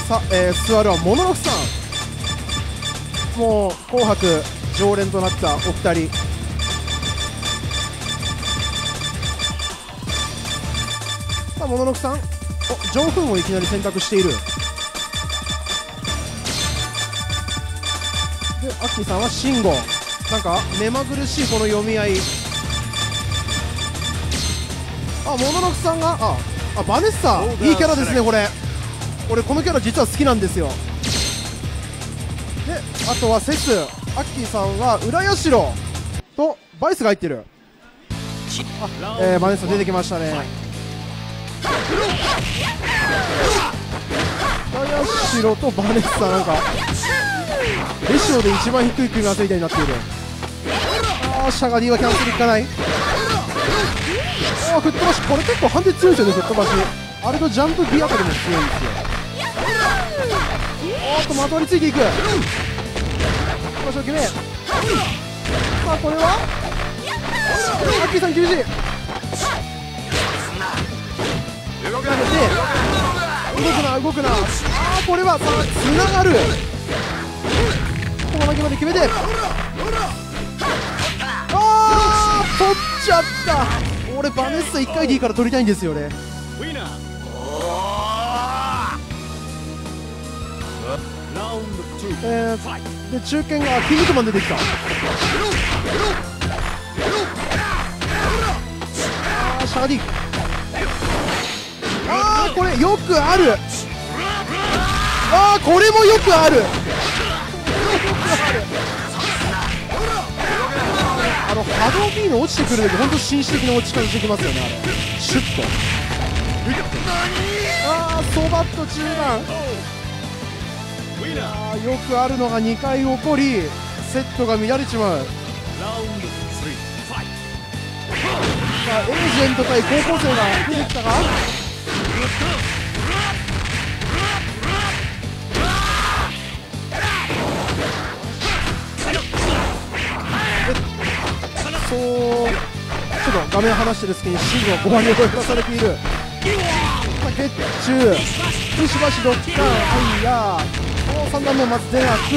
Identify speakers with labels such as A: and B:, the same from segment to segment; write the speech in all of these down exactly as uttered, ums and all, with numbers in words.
A: さ、えー、座るはモノノフさん、もう紅白常連となったお二人。さあモノノフさん、お上粉をいきなり選択している。でアッキーさんは慎吾、なんか目まぐるしいこの読み合い。あ、モノノフさんが、ああバネッサ、いいキャラですねこれ。俺このキャラ実は好きなんですよ。であとはセス、アッキーさんは浦社とバイスが入ってる。あ、えー、バネッサ出てきましたね。浦社とバネッサ、なんかレシオで一番低い組み合わせみたいになっている。あー、シャガディはキャンセルいかない。あー、吹っ飛ばし、これ結構判定強いですよね、吹っ飛ばし。あれとジャンプ B あたりも強いんですよ。おーっと、まとわりついていく。場所決め。さあ、これはアッキーさん厳しい。投げて動くな動くな。あー、これはさあつながる。この負けまで決めて、あー取っちゃった。俺バネッサいっかいでいいから取りたいんですよね。えー、で中堅がキン肉マン出てきた。あーシャーディ、あーこれよくある。あーこれもよくある。あの波動 B の落ちてくる時本当紳士的な落ち方してきますよね。あれシュッと。あーそばっと中盤。あーよくあるのがにかい起こりセットが乱れちまう。さあエージェント対高校生が出てきたか。そうちょっと画面離してる隙にシングはごばんに声出されている。ゲッチューしばしろっかん、はいやーさん段目まず出なく、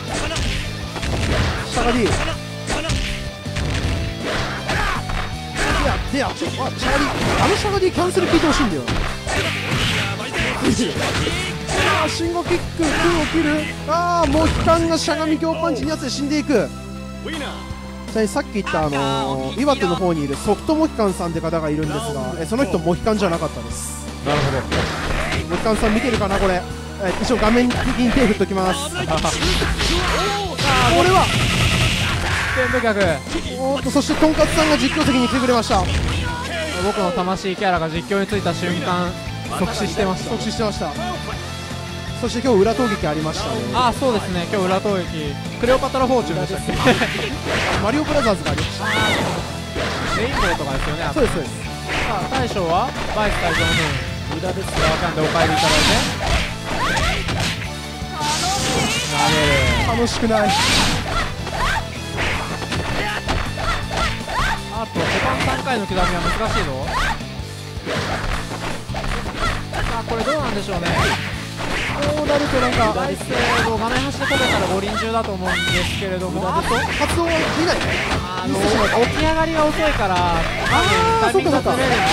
A: シャガディ、いやでや、あ、シャガディ、あのシャガディキャンセル聞いてほしいんだよ。あー、信号キック、空を切る。あー、もう機関がしゃがみ強パンチにやつで死んでいく。さっき言ったあのー、岩手の方にいるソフトモヒカンさんって方がいるんですが、えその人モヒカンじゃなかったです。なるほど。モヒカンさん見てるかなこれ。え一応画面的に手振っときます。これはおーっと、そしてとんかつさんが実況席に来てくれました。
B: 僕の魂キャラが実況についた瞬間即死してました。
A: 即死してました。そして今日裏投撃ありましたね。
B: ああそうですね、今日裏投撃クレオパトラフォーチュンでしたっけ
A: マリオブラザーズがありました。
B: レインボーとかですよね。
A: そうですそうです。
B: さあ大将はバイス対ジョンフン、無駄ですがわかんでお帰りいただいて投げる。
A: 楽しくない。
B: あとセカンさんかいの刻みは難しいぞ。さあこれどうなんでしょうね。
A: こうなるとなんか
B: バイスを画面端で飛べたら五輪中だと思うんですけれども、あと
A: 発動はできない。
B: あの起き上がりが遅いから
A: あ
B: タイミングがずれるんですね。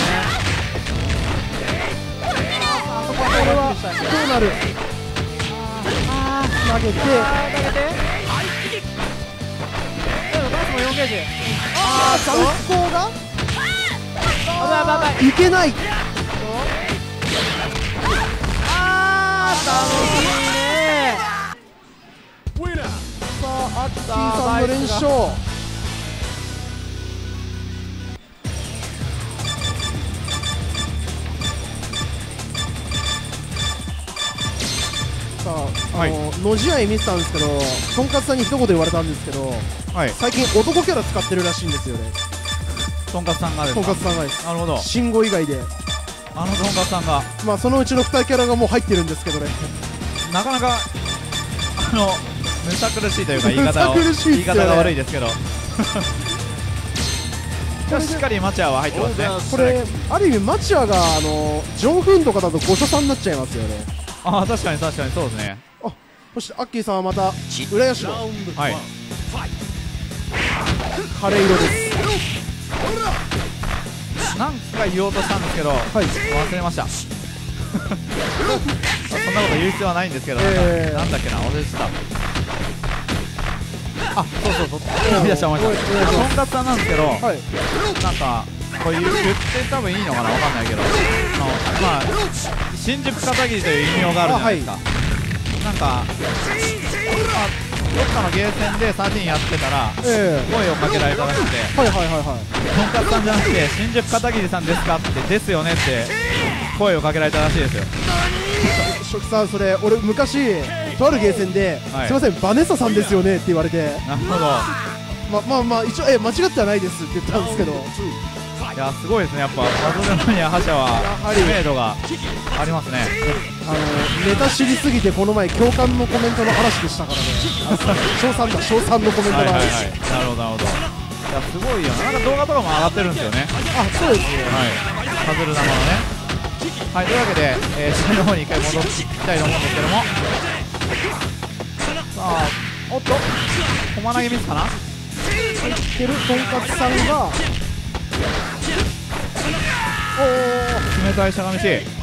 A: あそこはこれはどうなる。
B: あー
A: 投げて
B: 投げてでもバイスもよんゲージ。
A: あー残光が
B: あばいばいばい
A: いけない。
B: あー楽しいね。
A: さあアッキーさんの連勝。さあ、あの、のじ合い見てたんですけど、とんかつさんに一言言われたんですけど、はい、最近男キャラ使ってるらしいんですよね。
C: とんかつさんがですか。
A: とんかつさんがです。
C: なるほど。
A: 慎吾以外で
C: あのとんかつさんが
A: まあそのうちのにキャラがもう入ってるんですけどね。
C: なかなかあのむさ苦しいというか言い方を
A: むさ苦しいっすよね。
C: 言い方が悪いですけどしっかりマチュアは入ってますね。
A: これある意味マチュアがあのジョンフンとかだとご所さんになっちゃいますよね。
C: ああ確かに確かにそうですね。
A: あ、そしてアッキーさんはまた浦安の
C: はい
A: カレー色です。
C: なんか言おうとしたんですけど、
A: はい、
C: 忘れましたそんなこと言う必要はないんですけど、
A: えー、
C: なんだっけな、忘れてた。あ、そうそうそう、思い出した思い出した。とんかつさんなんですけど、はい、なんかこれ言って多分いいのかな、わかんないけど、あのまあ新宿片桐という異名があるじゃないですか。はい、なんか、まあ、どっかのゲーセンでサーティーンやってたら、えー、声をかけられたらしくて、はいはいはいはい、とんかつさんじゃなくて新宿片桐さんですかって、ですよねって声をかけられたらしいですよ。
A: 初期さん、それ俺昔とあるゲーセンで、はい、すいませんバネッサさんですよねって言われて、
C: なるほど、
A: ままあまあ一応え間違ってはないですって言ったんですけど、
C: いやすごいですね、やっぱパズルマニア覇者は知名度がありますね。
A: あのネタ知りすぎてこの前共感のコメントの嵐でしたからね。賞賛だ、賞賛のコメントが、はいはいはい、
C: なるほどなるほど。いやすごいよ、なんか動画とかも上がってるんですよね。
A: あ、そうですね、
C: はい、パズル玉のね。はい、というわけで、えー、試合の方に一回戻っていきたいと思うんですけども、さあ、おっと駒投げミスかな、入
A: ってるとんかつさんが、お
C: お冷たいしゃがみし。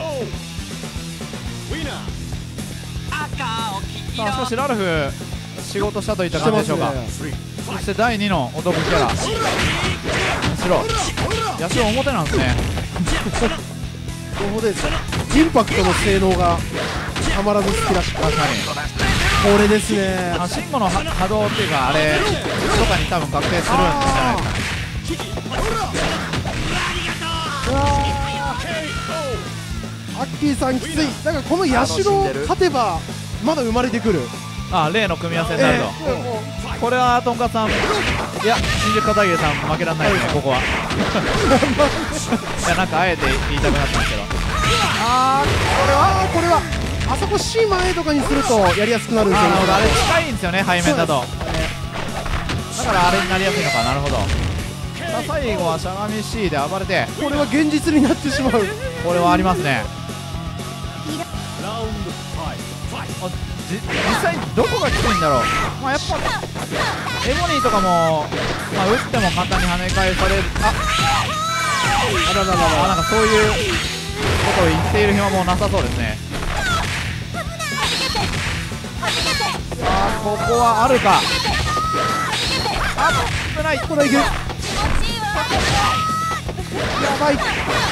C: さあしかしラルフ仕事したといった感じでしょうか、ね、そしてだいにのお得キャラ八代、八代表なんですね
A: どうですか、インパクトの性能がたまらず好きらしく、確かにこれですね、
C: あ、慎吾の波動っていうかあれとかに多分確定するんじゃないですかね。
A: アッキーさんきつい、だからこの八代勝てばまだ生まれてくる、
C: あ、例の組み合わせになると、えー、これはとんかつさん、いや新宿片桐さん負けられないですね、ここは。いやなんかあえて言いたくなったんですけど、
A: あーこれはこれはあそこ C 前とかにするとやりやすくなるんですよね。
C: あれ近いんですよね、背面だと、だからあれになりやすいのか。なるほど。さあ最後はしゃがみ C で暴れて、
A: これは現実になってしまう、
C: これはありますね。実際どこがきついんだろう、まあ、やっぱエボニーとかも、まあ、打っても簡単に跳ね返される、ああらららら、なんかそういうことを言っている暇もなさそうですね。さあここはあるか、あ危ない、
A: これいける、やばい、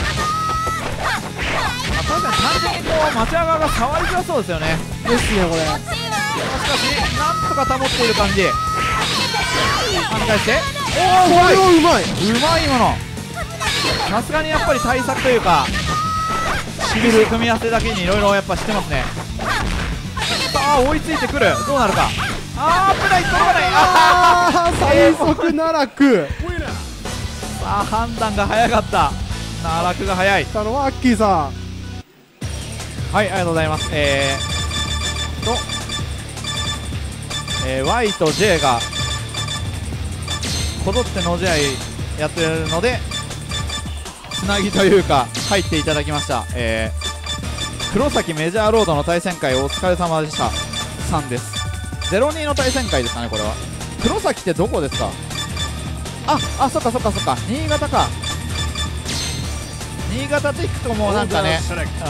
C: 確かに単純にこう町屋側が触りづらそうですよね。
A: ですねこれ。しか
C: しなんとか保っている感じ。跳ね返して、
A: おおこれはうまい、
C: うまいもの。さすがにやっぱり対策というかしびる組み合わせだけにいろいろやっぱしてますね。さあ追いついてくる、どうなるか。あー危ない、届かない、あ
A: あ最速奈落。
C: さあ判断が早かった、奈落が早い。
A: たのはアッキーさん、
C: はい、ありがとうございます。えーと、えー、Y と J がこぞっての試合やってるのでつなぎというか入っていただきました。えー、黒崎メジャーロードの対戦会お疲れ様でしたさんです。ゼロにの対戦会ですかね、これは。黒崎ってどこですか。ああ、そっかそっかそっか、新潟か。新潟って聞くともうなんかね、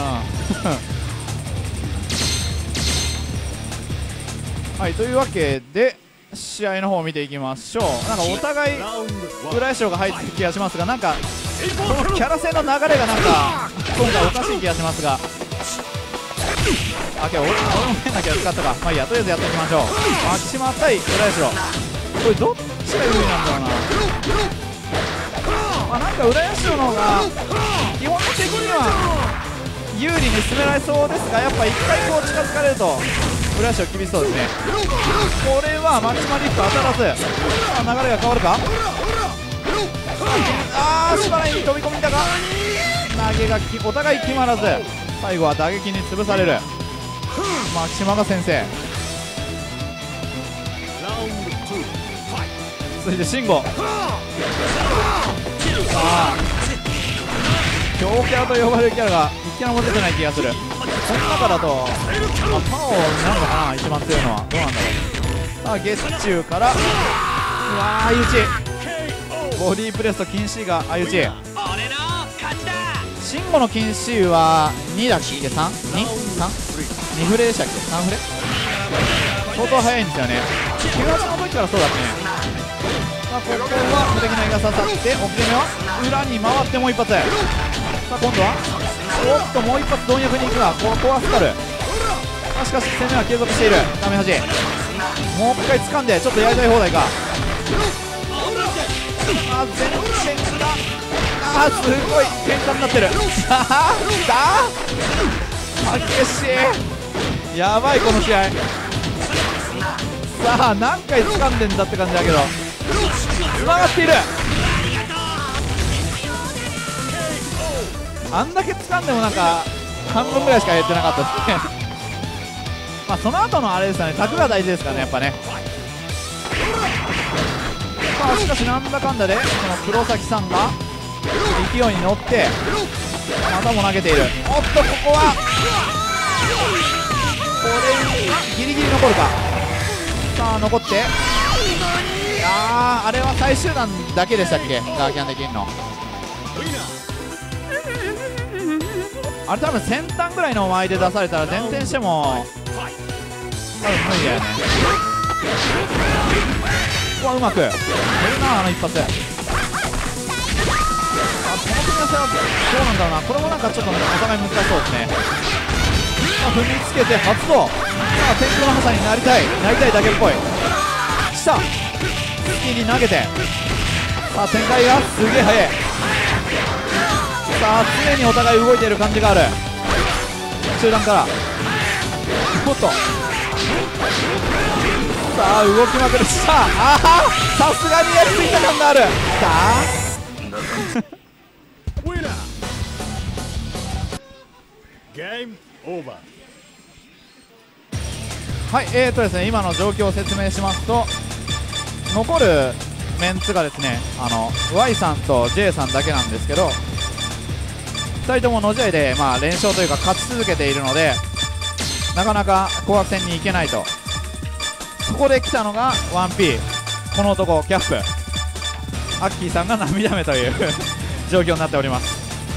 C: うんはい、というわけで試合の方を見ていきましょう。なんかお互い浦井翔が入ってる気がしますが、なんかこのキャラ戦の流れがなんか今回おかしい気がしますが、あ、けど俺俺も変なキャラ使ったか。まあいいや、とりあえずやっていきましょう。牧島対浦井翔、これどっちが有利なんだろうな。まあ、なんか浦井翔の方が基本的には有利に進められそうですが、やっぱ一回こう近づかれると浦井翔厳しそうですね。これは松島リフト当たらず、流れが変わるか。あーしばらくに飛び込みだが投げがきお互い決まらず、最後は打撃に潰される牧島が先制。続いて慎吾、さあ強キャラと呼ばれるキャラがいきキャラも出てない気がする。この中だと、まあ、パオになるのかな、一番強いのは。どうなんだろう。さあ月中から、うわー相打ち、ボディープレスと禁止が相打ち。シンゴの禁止はにだっけ、 さん？ に？ さん？ にフレでしたっけ、さんフレ。相当早いんですよね。きゅうがつの時からそうだったね。さあここは無敵の絵が刺さって、奥攻めは裏に回ってもう一発。さあ今度はおっともう一発貪欲に行くが、ここはスカル。しかし攻めは継続している。ダメ端もう一回掴んで、ちょっとやりたい放題か。あ全然があすごい喧嘩になってる。ああ激しい、やばいこの試合。さあ何回掴んでんだって感じだけど、つながっている。あんだけ掴んでもなんか半分ぐらいしかやってなかったですね。まあその後のあれですかね、タクが大事ですからね、やっぱね。さあしかしなんだかんだでこの黒崎さんが勢いに乗ってまたも投げている。おっとここはこれギリギリ残るか。さあ残って、あーあれは最終弾だけでしたっけ、ガーキャンできんの。あれ多分先端ぐらいの前で出されたら前転しても多分無理だよね。ここはうまく減るな、あの一発。あこの組み合わせはどうなんだろうな。これもなんかちょっとお互い難しそうですね。さあ踏みつけて発動。さあ天空の傘になりたいなりたいだけっぽい。下月に投げて、さあ展開がすげえ速い。さあ常にお互い動いている感じがある。中段からおっとさあ動きまくる。さああーさすがにやりついた感がある。さあはいえーとですね今の状況を説明しますと、残るメンツがですねあの Y さんと J さんだけなんですけど、ふたりともの試合で、まあ、連勝というか勝ち続けているのでなかなか紅白戦に行けないと。そこで来たのが ワンピー この男キャップアッキーさんが涙目という状況になっております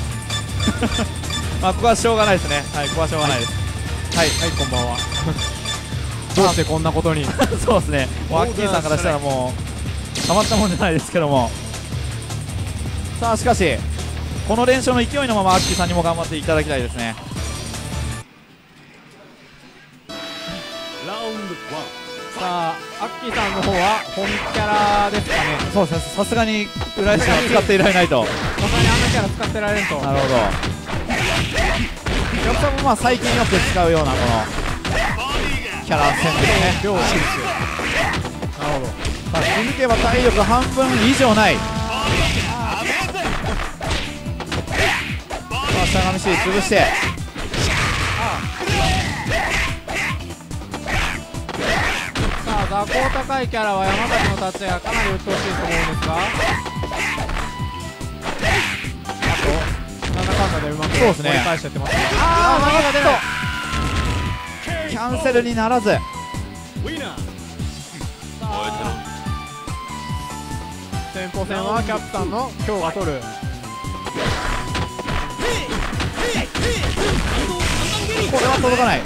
C: まあここはしょうがないですね。はいここはしょうがないです。はい、はい、こんばんは
B: どうしてこんなことに
C: そうですね、もうアッキーさんからしたらもうたまったもんじゃないですけども。さあしかしこの連勝の勢いのままアッキーさんにも頑張っていただきたいですね。
B: さあアッキーさんの方は本キャラですかね。
C: そうですね、さすがに浦井さんは使っていられないと。
B: さすがにあんなキャラ使ってられると。
C: なるほど。ヤクさんもまあ最近よく使うようなこのキャラ戦ですね。
B: 両手ですよ。
C: なるほど。さあ気づけば体力半分以上ない。さあしゃがみし潰して、
B: さあ座高高いキャラは山崎の立ち合いがかなり鬱陶しいと思うんですが、あとなんだかんだでうまく
C: そうですね
B: 折り返しちゃってますね。
C: あ
B: あー投げが出る。
C: キャンセルにならず。
B: 先鋒戦はキャプテンの今日が取る。
C: これは届かない。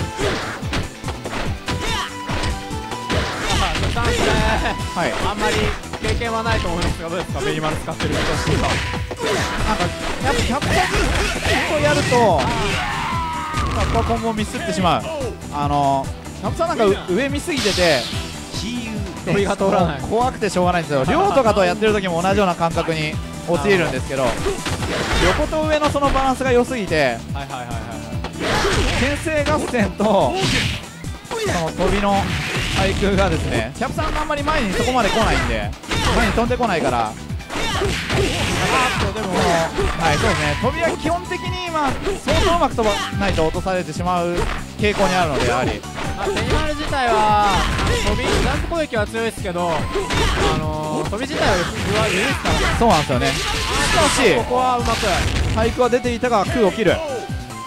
B: チャンスで
C: はい、
B: あんまり経験はないと思いますが、どうですかベニマル使ってる人としては。
C: なんかやっぱキャプテンをやるとここは今後ミスってしまう。あのキャプテンなんかう上見すぎてて
B: 鳥が通らない。
C: 怖くてしょうがないんですよ。寮とかとやってる時も同じような感覚に陥るんですけど、横と上のそのバランスが良すぎて、
B: はいはいはいはい
C: 牽制合戦とその飛びの対空がですね、キャプテンがあんまり前にそこまで来ないんで、前に飛んでこないから、でもはいそうですね、飛びは基本的にまあ相当うまく飛ばないと落とされてしまう傾向にあるので、やはり
B: ベニマル自体は飛びジャンプ攻撃は強いですけど、あのー、飛び自体は弱いですからね。
C: そうなんですよね。しかし
B: ここはうまく
C: 対空は出ていたが空を切る。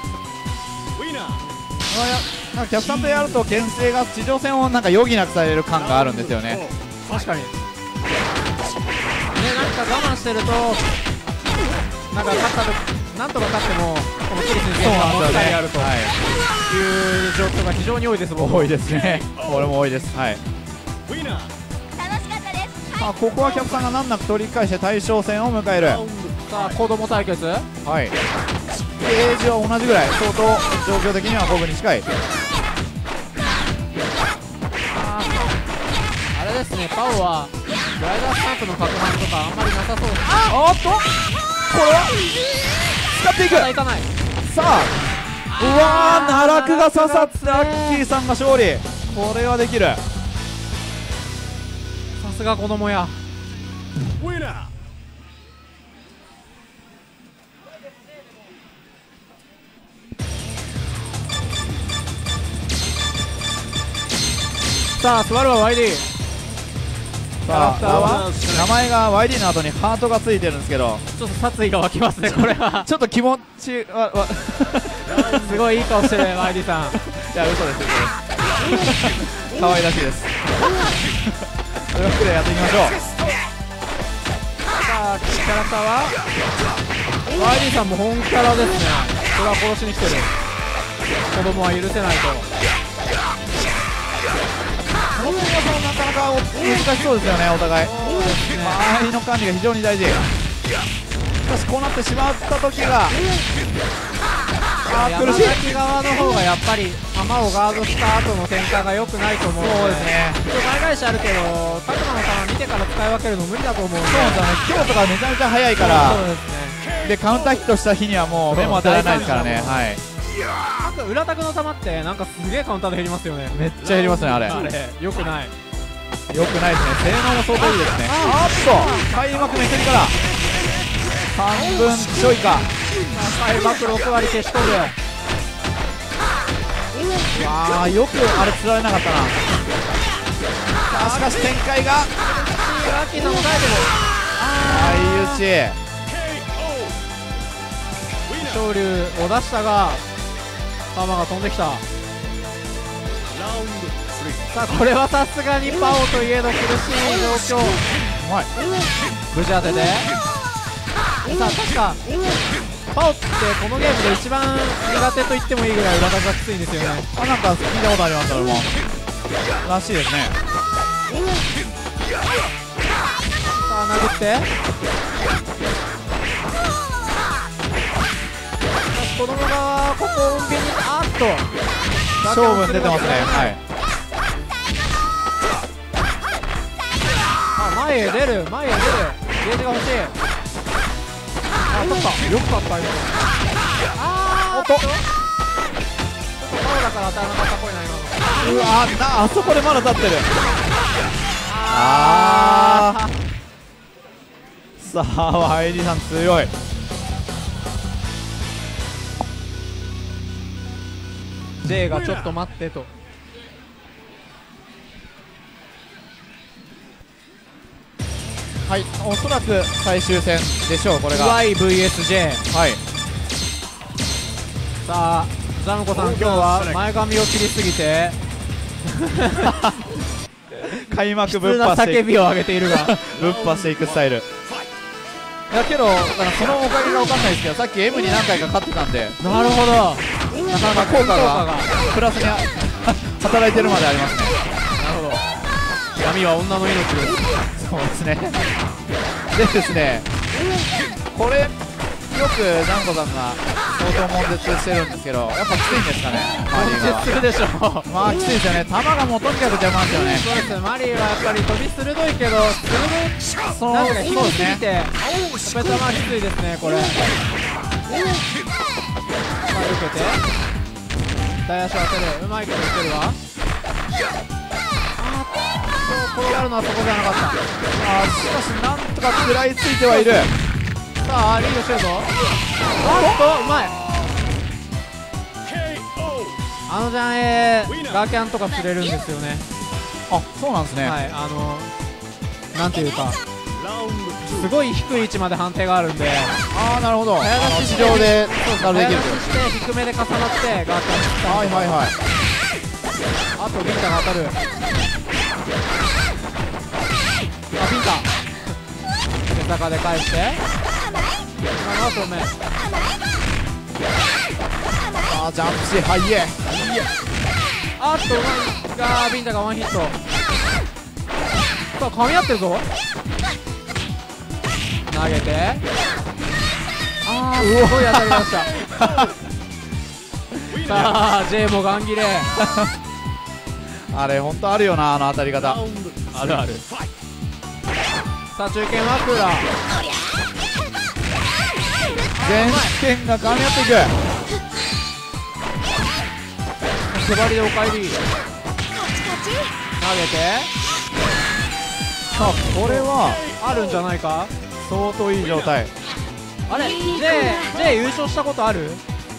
C: なんかキャプさんとやると牽制が地上戦をなんか余儀なくされる感があるんですよね。
B: 確かにね、なんか我慢してるとなんか勝ったとなんとか勝ってもこのクリスにがもうふたりあるという状況が非常に多いです。僕
C: 多いですね。俺も多いです。はい。まあここはキャプさんが難なく取り返して大将戦を迎える。
B: さあ子供対決、
C: はい。ゲージは同じぐらい、相当状況的には僕に近い。
B: あれですね、パオはグライダースタンプの攪拌とかあんまりなさそうです。
C: おっとこれは使っていく。
B: いかない。
C: さあうわー奈落が刺さってアッキーさんが勝利。これはできる。
B: さすが子供や。さあスバルは ワイディー。
C: さあ名前が ワイディー の後にハートがついてるんですけど、
B: ちょっと殺意が湧きますねこれは。
C: ちょっと気持ちわわ
B: すごいいい顔してる ワイディー さん。
C: いや嘘です嘘です可愛らしいです。というわけでやっていきましょう。
B: さあキャラクターは ワイディー さんも本キャラですね。これは殺しに来てる。子供は許せないと。
C: この点はなかなか難しそうですよね、お互い。周りの管理が非常に大事。しかしこうなってしまった時があー苦しい。
B: 山崎側の方がやっぱり弾をガードした後の展開が良くないと思うので、
C: そうですね。
B: 倍返しあるけどタクマの弾見てから使い分けるの無理だと思うんで。
C: そうなんですよね。今日とかめちゃめちゃ早いから
B: そうですね。
C: でカウンターヒットした日にはもう目も当たらないですからね。はい。
B: あと裏タクの弾ってなんかすげえカウンターで減りますよね。
C: めっちゃ減りますねあれ。
B: あれ良くない。
C: 良くないですね。性能も相当いいですね。あっと開幕めくりから半分ちょいか。
B: 開幕ろく割消し飛ぶ。
C: わあよくあれ釣られなかったな。さあしかし展開が
B: ラッキーさんも耐えてる。
C: 相打ち
B: 昇竜を出したが弾が飛んできた。さあこれはさすがにパオといえど苦しい状況。
C: うまい。
B: 無事当てて、さあ確かパオってこのゲームで一番苦手と言ってもいいぐらい裏技がきついんですよね。
C: あなんか聞いたことあります。それもらしいですね。
B: さあ殴って子供がここを運転にあっと
C: 勝負に出てますね。はい。
B: あ前へ出る前へ出るゲージが欲しい。あ取ったよく勝った今。あーおっとちょっとパオだから当たらなかったっぽいな今の。
C: うわなあそこでまだ立ってる。
B: あ
C: あーさあワイリーさん強い。
B: J がちょっと待ってと。
C: はいおそらく最終戦でしょうこれが。
B: ワイブイエスジェー。
C: はい。
B: さあザムコさん今日は前髪を切りすぎて
C: 開幕ぶっ
B: 普通な
C: 破していく
B: 叫びを上げているが
C: ぶっ破していくスタイル。いやけどだからそのおかげが分かんないですけどさっき M に何回か勝ってたんで
B: なるほど。
C: なかなか効果がプラスに働いてるまでありますね。
B: なるほど。闇は女の命です。
C: そうですね。でですねこれよくジャンコさんが相当悶絶してるんですけどやっぱきついんですかね。マリー
B: するでしょう。
C: まあきついですよね。球がもうとにかく邪魔なんですよね。
B: そうです。マリーはやっぱり飛び鋭いけど鋭い
C: そう
B: なんかひどすぎ
C: ね
B: てやっぱり球はきついですねこれ。まあ受けて大足を当てる。うまいけど打てるわ。あーっと転がるのはそこじゃなかった。
C: あしかしなんとか食らいついてはいる。
B: さあリードしてるぞ。あっとうまい。あのジャンエーガーキャンとか釣れるんですよね。
C: あそうなんですね。
B: はいあのなんていうかすごい低い位置まで判定があるんで、
C: ああなるほど、
B: 早出し
C: 地上で
B: 早出
C: なるできる
B: しして低めで重なってガーッと
C: はいはいはい。
B: あとビンタが当たる。あビンタ手坂で返して今のは正面。
C: あージャンプしはいえ
B: あっとうまいがビンタがワンヒット。さあ噛み合ってるぞ。投げてあーすごい当たりましたさあ J もガン切れ
C: あれ本当あるよな、あの当たり方。
B: あるある。さあ中堅はクーラー
C: 全剣が噛み合っていく。
B: 手張りでおかえり投げて
C: さあこれは
B: あるんじゃないか。
C: 相当いい状態。
B: あれ J, J 優勝したことある。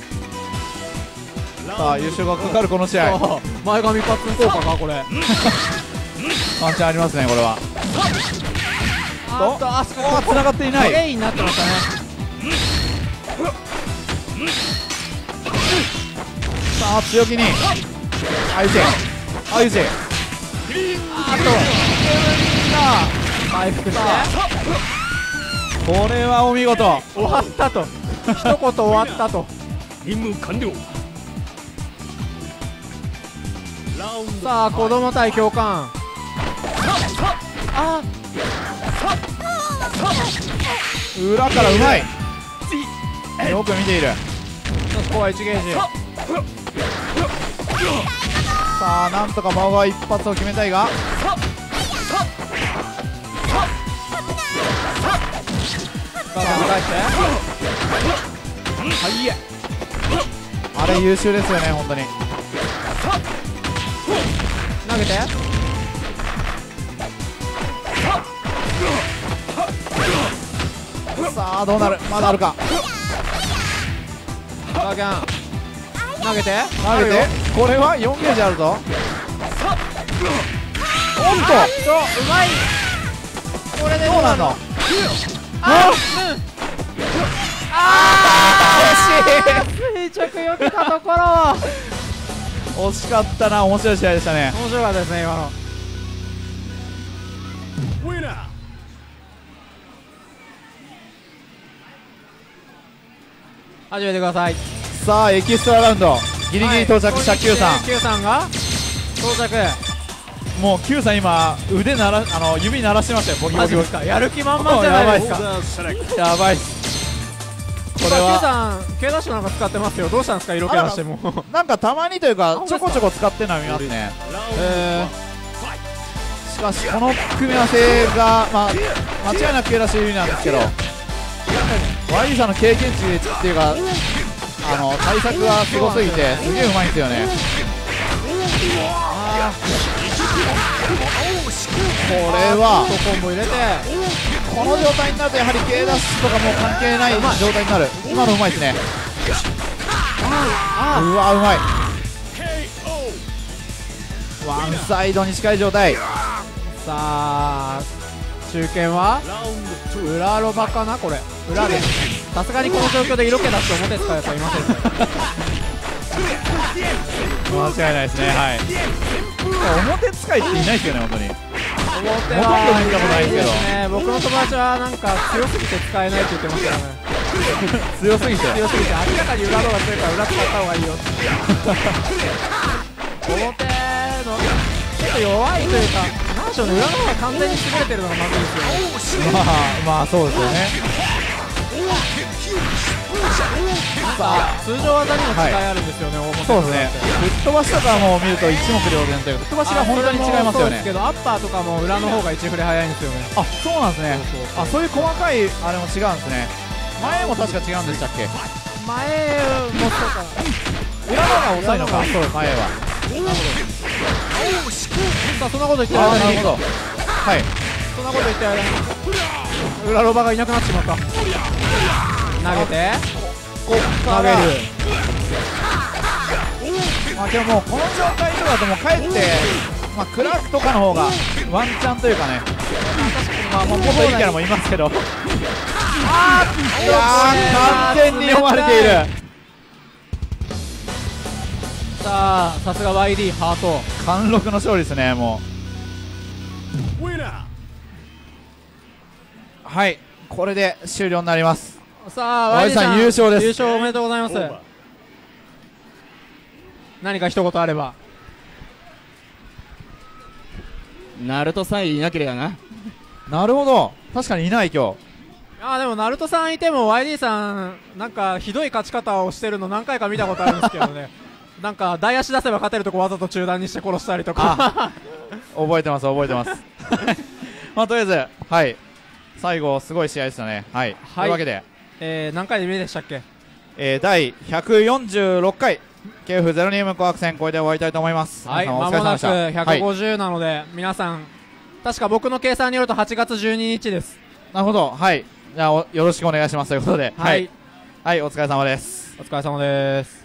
C: さあ優勝がかかるこの試合、
B: そう前髪一発効果かこれ。
C: ワンチャンありますねこれは。
B: あっとあそこ
C: つながっていない。
B: トレイになってましたね。
C: さあ強気にあゆぜあゆぜ
B: あと回復して
C: これはお見事。
B: 終わったと一言終わったと。
D: 任務完了。
B: さあ子供対教官。あ
C: 裏からうまい。よく見ている。
B: ここはいちゲージ。
C: さあなんとか馬場一発を決めたいが、
B: さあ返して
C: はいえあれ優秀ですよね本当に。
B: 投げて
C: さあどうなる、まだあるか。
B: さあギャン投げて
C: 投げてこれはよんゲージあるぞ。おっと
B: うまい。これで
C: どうなの。
B: あ
C: あ
B: 垂直よけたところ
C: 惜しかったな。面白い試合でしたね。
B: 面白かったですね今の。始めてください。
C: さあエキストララウンドギリギリ到着した Q さん、
B: Q さんが到着。
C: もう Q さん今腕ならあの指鳴らしてましたよ。ボキボキボキ。
B: マジですか。やる気満々じゃないですか。
C: やばいっす。これ
B: Q
C: は
B: さん K ダッシュなんか使ってますよ。どうしたんですか色気出しても。
C: なんかたまにというかちょこちょこ使ってるのは見ますね。えー、しかしこの組み合わせが、まあ、間違いなく K ダッシュ有利なんですけど、ワイリーさんの経験値っていうかあの対策がすごすぎてすげえうまいんですよね。これは
B: コンボ入れて
C: この状態になるとやはり K ダッシュとかもう関係ない状態になる。今のうまいですね。うわうまい。ワンサイドに近い状態。
B: さあ中堅は裏ロバかな。これ裏でさすがにこの状況で色気出して表使うやつはいませんね。
C: 間違いないですね。はい表使いっていないですよね本当に。
B: 表
C: ほとんど
B: は
C: 見たことないですけど
B: ね。僕の友達はなんか強すぎて使えないって言ってましたよね。
C: 強すぎて
B: 強すぎて明らかに裏の方が強いから裏使った方がいいよって表のちょっと弱いというかなんでしょうね。裏の方が完全に優れてるのがまずいですよね。
C: まあまあそうですよね。
B: さあ通常技にも違いあるんですよね。表
C: そうですね。吹っ飛ばしとかも見ると一目瞭然というか吹っ飛ばしが本当に違いますよね。
B: そうですけどアッパーとかも裏の方が一振れ早いんですよね。
C: あそうなんですね。
B: そうそうそう
C: あそういう細かいあれも違うんですね。前も確か違うんでしたっけ。
B: 前もそうか
C: 裏の方が遅いのか。そう前は。
B: さあそんなこと言ってる
C: ああ
B: 間に
C: なるほど。はい。
B: そんなこと言ってる間に裏ロバがいなくなってしまった。投げて
C: こっ
B: 投げ
C: から
B: る。
C: まあでももうこの状態とかだともうかえってまあクラークとかの方がワンチャンというかね。
B: 確かに
C: まあもっといいキャラもいますけど、あーいやー完全に読まれている。
B: さあさすが ワイディー ハート
C: 貫禄の勝利ですね。もうはいこれで終了になります。
B: さあ
C: ワイディー さん優勝です。
B: 優勝おめでとうございます。何か一言あれば。
D: ナルトさえいなければな。
C: なるほど、確かにいない今日。
B: あーでもナルトさんいても ワイディー さんなんかひどい勝ち方をしてるの何回か見たことあるんですけどねなんか台足出せば勝てるとこわざと中断にして殺したりとか
C: 覚えてます覚えてますまあとりあえずはい最後すごい試合でしたね。はい、はい、というわけで、
B: えー、何回で目でしたっけ、
C: えー、だいひゃくよんじゅうろっかいケーエフゼロニウム紅白戦これで終わりたいと思います。
B: はい、まもなくひゃくごじゅうなので、はい、皆さん確か僕の計算によるとはちがつじゅうににちです。
C: なるほど、はい、じゃあよろしくお願いしますということで、
B: はい、
C: はい、はい、お疲れ様です。
B: お疲れ様です。